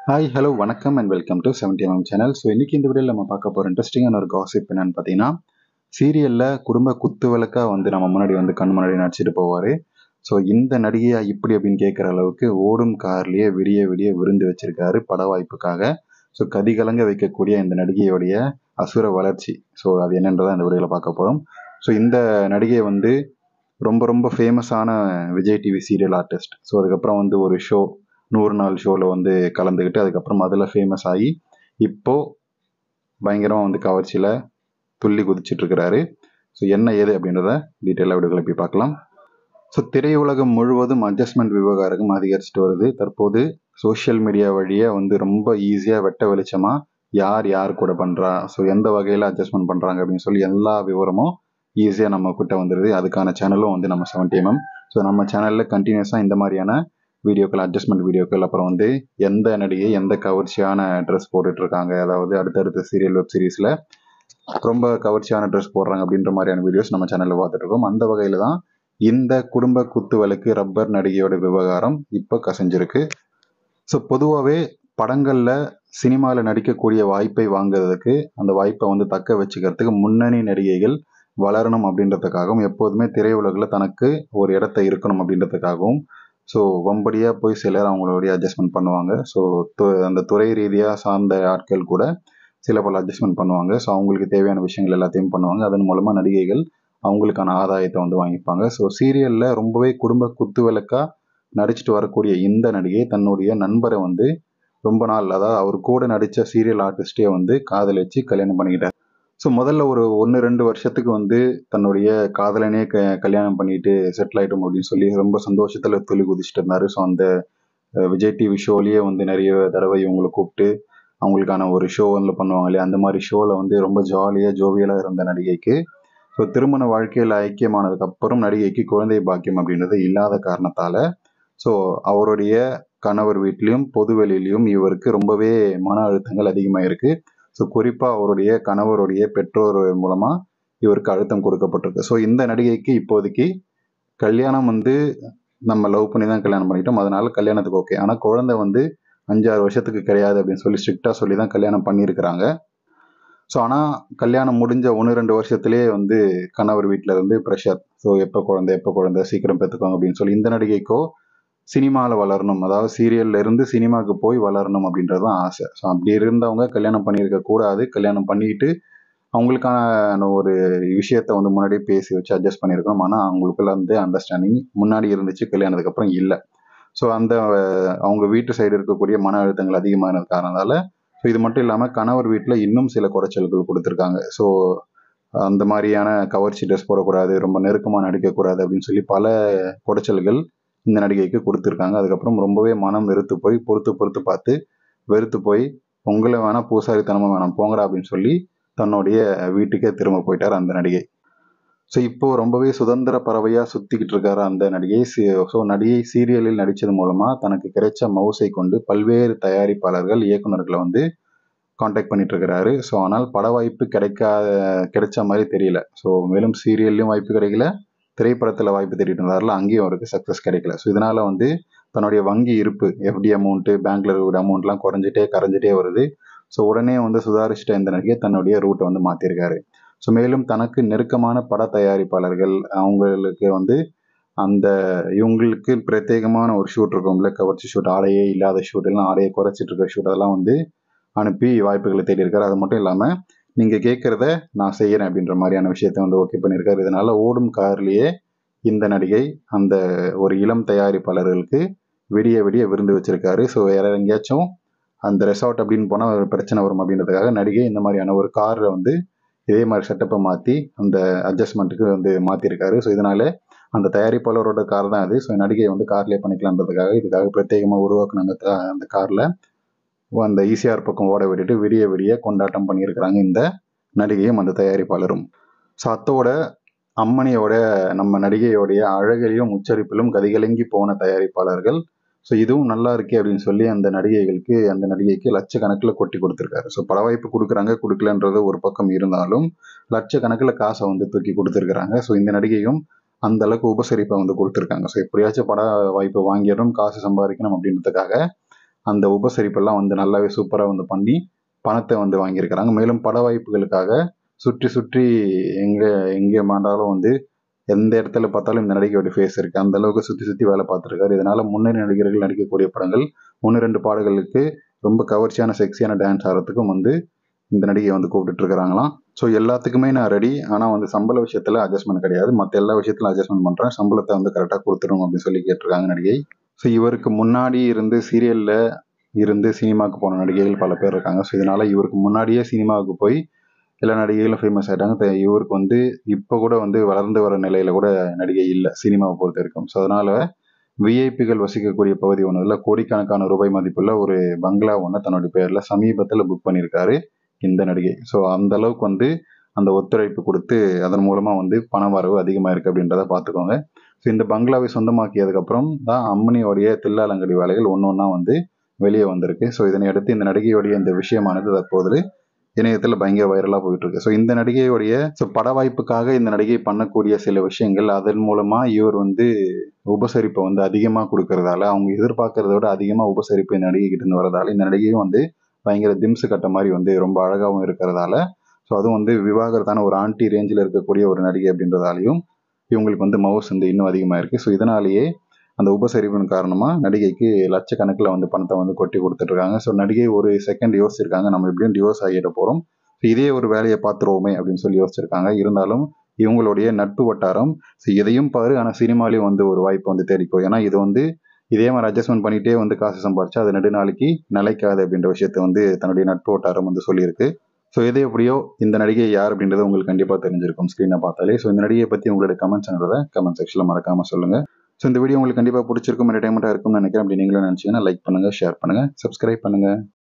Hi hello வணக்கம் and welcome to 70mm channel. So இன்னைக்கு இந்த வீடியோவில் நம்ம பார்க்க போகிற இன்ட்ரெஸ்டிங்கான ஒரு காசிப் என்னன்னு பார்த்தீங்கன்னா, சீரியலில் குடும்ப குத்து விளக்கா நம்ம முன்னாடி கண் முன்னாடி நடிச்சிட்டு போவார். ஸோ இந்த நடிகையா இப்படி அப்படின்னு கேட்குற அளவுக்கு ஓடும் கார்லேயே விடிய விடிய விருந்து வச்சிருக்காரு பட வாய்ப்புக்காக. ஸோ கதிகலங்க வைக்கக்கூடிய இந்த நடிகையோடைய அசுர வளர்ச்சி, ஸோ அது என்னன்றதை இந்த வீடியோவில் பார்க்க போகிறோம். ஸோ இந்த நடிகை ரொம்ப ரொம்ப ஃபேமஸான Vijay TV serial artist. So அதுக்கப்புறம் ஒரு ஷோ 100 நாள் ஷோவில் கலந்துக்கிட்டு அதுக்கப்புறம் அதில் ஃபேமஸ் ஆகி இப்போது பயங்கரமாக கவர்ச்சியில் துள்ளி குதிச்சுட்டு இருக்கிறாரு. ஸோ என்ன ஏது அப்படின்றத டீட்டெயிலாக வீடியோக்களை போய் பார்க்கலாம். ஸோ திரையுலகம் முழுவதும் அட்ஜஸ்ட்மெண்ட் விவகாரம் அதிகரிச்சுட்டு வருது. தற்போது சோஷியல் மீடியா வழியாக ரொம்ப ஈஸியாக வெட்ட வெளிச்சமாக யார் யார் கூட பண்ணுறா, ஸோ எந்த வகையில் அட்ஜஸ்ட்மெண்ட் பண்ணுறாங்க அப்படின்னு சொல்லி எல்லா விவரமும் ஈஸியாக நம்ம கிட்ட வந்துடுது. அதுக்கான சேனலும் நம்ம 70mm. ஸோ நம்ம சேனலில் கண்டினியூஸாக இந்த மாதிரியான வீடியோக்கள், அட்ஜஸ்ட்மெண்ட் வீடியோக்கள், அப்புறம் எந்த நடிகை எந்த கவர்ச்சியான ட்ரெஸ் போட்டுட்ருக்காங்க, அதாவது அடுத்தடுத்த சீரியல் வெப் சீரிஸில் ரொம்ப கவர்ச்சியான ட்ரெஸ் போடுறாங்க அப்படின்ற மாதிரியான வீடியோஸ் நம்ம சேனலில் பார்த்துட்ருக்கோம். அந்த வகையில் தான் இந்த குடும்ப குத்து விளக்கு ரப்பர் நடிகையோட விவகாரம் இப்போ கசஞ்சிருக்கு. ஸோ பொதுவாகவே படங்களில் சினிமாவில் நடிக்கக்கூடிய வாய்ப்பை வாங்குறதுக்கு, அந்த வாய்ப்பை தக்க வச்சுக்கிறதுக்கு முன்னணி நடிகைகள் வளரணும் அப்படின்றதுக்காகவும், எப்போதுமே திரையுலகில் தனக்கு ஒரு இடத்த இருக்கணும் அப்படின்றதுக்காகவும் ஸோ வம்படியாக போய் சிலர் அவங்களுடைய அட்ஜஸ்ட்மெண்ட் பண்ணுவாங்க. ஸோ அந்த துறை ரீதியாக சார்ந்த ஆட்கள் கூட சில பல அட்ஜஸ்ட்மெண்ட் பண்ணுவாங்க. ஸோ அவங்களுக்கு தேவையான விஷயங்கள் எல்லாத்தையும் பண்ணுவாங்க. அதன் மூலமாக நடிகைகள் அவங்களுக்கான ஆதாயத்தை வாங்கிப்பாங்க. ஸோ சீரியலில் ரொம்பவே குடும்ப குத்து விளக்காக நடிச்சுட்டு வரக்கூடிய இந்த நடிகை தன்னுடைய நண்பரை ரொம்ப நாள், அதாவது அவர் கூட நடித்த சீரியல் ஆர்டிஸ்டே காதலிச்சு கல்யாணம் பண்ணிக்கிட்டார். ஸோ முதல்ல ஒரு 1-2 வருஷத்துக்கு தன்னுடைய காதலனே கல்யாணம் பண்ணிட்டு செட்டில் ஆகிட்டோம் அப்படின்னு சொல்லி ரொம்ப சந்தோஷத்தில் துள்ளி குதிச்சுட்டு இருந்தார். ஸோ அந்த விஜய் டிவி ஷோலேயே நிறைய தடவை இவங்களை கூப்பிட்டு அவங்களுக்கான ஒரு ஷோ பண்ணுவாங்க இல்லையா, அந்த மாதிரி ஷோவில் ரொம்ப ஜாலியாக ஜோவியலாக இருந்த நடிகைக்கு ஸோ திருமண வாழ்க்கையில் ஐக்கியமானதுக்கு அப்புறம் நடிகைக்கு குழந்தை பாக்கியம் அப்படின்றது இல்லாத காரணத்தால் ஸோ அவருடைய கணவர் வீட்லேயும் பொதுவெளியிலையும் இவருக்கு ரொம்பவே மன அழுத்தங்கள் அதிகமாக இருக்குது. ஸோ குறிப்பாக அவருடைய கணவருடைய பெற்றோர் மூலமாக இவருக்கு அழுத்தம் கொடுக்கப்பட்டிருக்கு. ஸோ இந்த நடிகைக்கு இப்போதைக்கு கல்யாணம் நம்ம லவ் பண்ணி தான் கல்யாணம் பண்ணிட்டோம், அதனால கல்யாணத்துக்கு ஓகே. ஆனால் குழந்தை 5-6 வருஷத்துக்கு கிடையாது அப்படின்னு சொல்லி ஸ்ட்ரிக்டாக சொல்லி தான் கல்யாணம் பண்ணியிருக்கிறாங்க. ஸோ ஆனால் கல்யாணம் முடிஞ்ச 1-2 வருஷத்துலேயே கணவர் வீட்டில் ப்ரெஷர். ஸோ எப்போ குழந்தை சீக்கிரம் பெற்றுக்கோங்க அப்படின்னு சொல்லி இந்த நடிகைக்கோ சினிமாவில் வளரணும், அதாவது சீரியல்ல இருந்து சினிமாவுக்கு போய் வளரணும் அப்படின்றது தான் ஆசை. ஸோ அப்படி இருந்தவங்க கல்யாணம் பண்ணியிருக்க கூடாது. கல்யாணம் பண்ணிட்டு அவங்களுக்கான ஒரு விஷயத்த முன்னாடியே பேசி வச்சு அட்ஜஸ்ட் பண்ணியிருக்கணும். ஆனால் அவங்களுக்குள்ள அண்டர்ஸ்டாண்டிங் முன்னாடி இருந்துச்சு, கல்யாணத்துக்கு அப்புறம் இல்லை. ஸோ அவங்க வீட்டு சைடு இருக்கக்கூடிய மன அழுத்தங்கள் அதிகமான காரணத்தால் ஸோ இது மட்டும் இல்லாமல் கணவர் வீட்டில் இன்னும் சில குறைச்சல்கள் கொடுத்துருக்காங்க. ஸோ அந்த மாதிரியான கவர்ச்சி ட்ரெஸ் போடக்கூடாது, ரொம்ப நெருக்கமாக நடிக்கக்கூடாது அப்படின்னு சொல்லி பல குறைச்சல்கள் இந்த நடிகைக்கு கொடுத்துருக்காங்க. அதுக்கப்புறம் ரொம்பவே மனம் பொறுத்து பார்த்து வெறுத்து போய் உங்களை வேணால் பூசாரித்தனமாக வேணாம் போங்கடா அப்படின்னு சொல்லி தன்னுடைய வீட்டுக்கே திரும்ப போயிட்டார் அந்த நடிகை. ஸோ இப்போது ரொம்பவே சுதந்திர பறவையாக சுற்றிக்கிட்டு இருக்காரு அந்த நடிகை. ஸோ நடிகை சீரியலில் நடித்தது மூலமாக தனக்கு கிடைச்ச மவுசை கொண்டு பல்வேறு தயாரிப்பாளர்கள், இயக்குநர்களை காண்டாக்ட் பண்ணிட்டு இருக்கிறாரு. ஸோ ஆனால் பட வாய்ப்பு கிடைச்ச மாதிரி தெரியல. ஸோ மேலும் சீரியல்லையும் வாய்ப்பு கிடைக்கல, திரைப்படத்தில் வாய்ப்பு தேடிட்டு இருந்தாரில் அங்கேயும் அவருக்கு சக்ஸஸ் கிடைக்கல. ஸோ இதனால் தன்னுடைய வங்கி இருப்பு, எஃப்டி அமௌண்ட்டு, பேங்க்கில் இருக்கிற அமௌண்ட்லாம் கரைஞ்சிட்டே வருது. ஸோ உடனே சுதாரிச்சிட்ட இந்த நடிகை தன்னுடைய ரூட்டை மாற்றிருக்காரு. ஸோ மேலும் தனக்கு நெருக்கமான பட தயாரிப்பாளர்கள் அவங்களுக்கு அந்த இவங்களுக்கு பிரத்யேகமான ஒரு ஷூட் இருக்கும்ல, கவர்ச்சி ஷூட், ஆடையே இல்லாத ஷூட், எல்லாம் ஆடையை குறைச்சிட்டு இருக்க ஷூட், அதெல்லாம் அனுப்பி வாய்ப்புகளை தேடி இருக்காரு. அது மட்டும் இல்லாமல் நீங்கள் கேட்குறத நான் செய்கிறேன் அப்படின்ற மாதிரியான விஷயத்த ஓகே பண்ணியிருக்காரு. இதனால் ஓடும் கார்லேயே இந்த நடிகை அந்த ஒரு இளம் தயாரிப்பாளர்களுக்கு விடிய விடிய விருந்து வச்சிருக்காரு. ஸோ வேற எங்கேயாச்சும் அந்த ரெசார்ட் அப்படின்னு போனால் ஒரு பிரச்சனை வரும் அப்படின்றதுக்காக நடிகை இந்த மாதிரியான ஒரு காரில் இதே மாதிரி செட்டப்பை மாற்றி அந்த அட்ஜஸ்ட்மெண்ட்டுக்கு மாற்றிருக்காரு. ஸோ இதனால அந்த தயாரிப்பாளரோட கார் தான் அது. ஸோ நடிகை கார்லேயே பண்ணிக்கலான்றதுக்காக இதுக்காக பிரத்யேகமாக உருவாக்குனாங்க. அந்த காரில் அந்த ஈசிஆர் பக்கம் ஓட விட்டுட்டு விடிய விடிய கொண்டாட்டம் பண்ணியிருக்கிறாங்க இந்த நடிகையும் அந்த தயாரிப்பாளரும். ஸோ அத்தோட அம்மணியோட நம்ம நடிகையோடைய அழகிலும் உச்சரிப்பிலும் கதிகலங்கி போன தயாரிப்பாளர்கள் ஸோ இதுவும் நல்லா இருக்கே அப்படின்னு சொல்லி அந்த நடிகைக்கு லட்சக்கணக்கில் கொட்டி கொடுத்துருக்காரு. ஸோ பட வாய்ப்பு கொடுக்கலன்றது ஒரு பக்கம் இருந்தாலும் லட்சக்கணக்கில் காசை தூக்கி கொடுத்துருக்குறாங்க. ஸோ இந்த நடிகையும் அந்த அளவுக்கு உபசரிப்பை கொடுத்துருக்காங்க. ஸோ எப்படியாச்சும் பட வாய்ப்பு வாங்கிடணும், காசு சம்பாதிக்கணும் அப்படின்றதுக்காக அந்த உபசரிப்பெல்லாம் வந்து நல்லாவே சூப்பராக வந்து பண்ணி பணத்தை வந்து வாங்கியிருக்கிறாங்க. மேலும் பட வாய்ப்புகளுக்காக சுற்றி சுற்றி எங்கே எங்கே மாண்டாலும் வந்து எந்த இடத்துல பார்த்தாலும் இந்த நடிகையோட ஃபேஸ் இருக்கு. அந்த அளவுக்கு சுற்றி சுற்றி வேலை பார்த்துருக்காரு. இதனால முன்னணி நடிகர்கள் நடிக்கக்கூடிய படங்கள் 1-2 பாடல்களுக்கு ரொம்ப கவர்ச்சியான செக்ஸியான டான்ஸ் ஆடுறதுக்கும் வந்து இந்த நடிகையை வந்து கூப்பிட்டுட்டு இருக்கிறாங்களாம். ஸோ எல்லாத்துக்குமே நான் ரெடி. ஆனால் வந்து சம்பள விஷயத்தில் அட்ஜஸ்ட்மெண்ட் கிடையாது. மற்ற எல்லா விஷயத்திலும் அட்ஜஸ்ட்மெண்ட் பண்ணுறேன். சம்பளத்தை வந்து கரெக்டாக கொடுத்துரும் அப்படின்னு சொல்லி கேட்டிருக்காங்க நடிகை. ஸோ இவருக்கு முன்னாடி இருந்து சீரியலில் இருந்து சினிமாவுக்கு போன நடிகைகள் பல பேர் இருக்காங்க. ஸோ இதனால இவருக்கு முன்னாடியே சினிமாவுக்கு போய் எல்லா நடிகைகளும் ஃபேமஸ் ஆகிட்டாங்க. இவருக்கு வந்து இப்போ கூட வந்து வளர்ந்து வர நிலையில கூட நடிகை இல்லை சினிமாவை பொறுத்த வரைக்கும். ஸோ அதனால விஐபிகள் வசிக்கக்கூடிய பகுதி ஒன்றுல கோடிக்கணக்கான ரூபாய் மதிப்புள்ள ஒரு பங்களா ஒன்று தன்னுடைய பேரில் சமீபத்தில் புக் பண்ணியிருக்காரு இந்த நடிகை. ஸோ அந்த அளவுக்கு வந்து அந்த ஒத்துழைப்பு கொடுத்து அதன் மூலமாக வந்து பண வரவு அதிகமாக இருக்குது அப்படின்றத பார்த்துக்கோங்க. ஸோ இந்த பங்களாவை சொந்தமாக்கியதுக்கப்புறம் தான் அம்மனியோடைய தில்லாலங்கடி வேலைகள் ஒன்று ஒன்றா வந்து வெளியே வந்திருக்கு. ஸோ இதனை அடுத்து இந்த நடிகையோடைய இந்த விஷயமானது தற்போது இணையத்தில் பயங்கர வைரலாக போயிட்டு இருக்கு. ஸோ இந்த நடிகையோடைய பட வாய்ப்புக்காக இந்த நடிகை பண்ணக்கூடிய சில விஷயங்கள் அதன் மூலமாக இவர் வந்து உபசரிப்பை வந்து அதிகமாக கொடுக்கறதால அவங்க எதிர்பார்க்கறத விட அதிகமாக உபசரிப்பு இந்த நடிகை கிட்ட இருந்து வரதால இந்த நடிகையும் வந்து பயங்கர திம்ஸு கட்ட மாதிரி வந்து ரொம்ப அழகாகவும் இருக்கிறதால ஸோ அதுவும் வந்து விவாகரத்தான ஒரு ஆன்டி ரேஞ்சில் இருக்கக்கூடிய ஒரு நடிகை அப்படின்றதாலையும் இவங்களுக்கு வந்து மவுஸ் வந்து இன்னும் அதிகமாக இருக்குது. ஸோ இதனாலேயே அந்த உபசரிப்பின் காரணமாக நடிகைக்கு லட்சக்கணக்கில் வந்து பணத்தை வந்து கொட்டி கொடுத்துட்ருக்காங்க. ஸோ நடிகை ஒரு செகண்ட் யோசிச்சிருக்காங்க, நம்ம எப்படியும் டிவோர்ஸ் ஆகிட போகிறோம், இதே ஒரு வேலையை பார்த்துருவோமே அப்படின்னு சொல்லி யோசிச்சிருக்காங்க. இருந்தாலும் இவங்களுடைய நட்பு வட்டாரம் ஸோ இதையும் பாரு, ஆனால் சினிமாலையும் வந்து ஒரு வாய்ப்பு வந்து தேடிக்கோ. ஏன்னா இது வந்து இதே மாதிரி அட்ஜஸ்ட்மெண்ட் பண்ணிகிட்டே வந்து காசு சம்பாரிச்சா அது நெடுநாளைக்கு நிலைக்காது அப்படின்ற விஷயத்த வந்து தன்னுடைய நட்பு வட்டாரம் வந்து சொல்லியிருக்கு. ஸோ எது எப்படியோ இந்த நடிகை யார் அப்படின்றது உங்களுக்கு கண்டிப்பாக தெரிஞ்சிருக்கும் ஸ்க்ரீனை பார்த்தாலே. ஸோ இந்த நடிகையை பற்றி உங்களுடைய கமெண்ட்ஸ்ன்றதை கமெண்ட் செக்ஷனில் மறக்காமல் சொல்லுங்கள். ஸோ இந்த வீடியோ உங்களுக்கு கண்டிப்பாக பிடிச்சிருக்கும், என்டர்டைன்மெண்ட்டாக இருக்கும்னு நினைக்கிறேன். அப்படி நீங்களும் நினச்சிங்கன்னா லைக் பண்ணுங்கள், ஷேர் பண்ணுங்கள், சப்ஸ்கிரைப் பண்ணுங்கள்.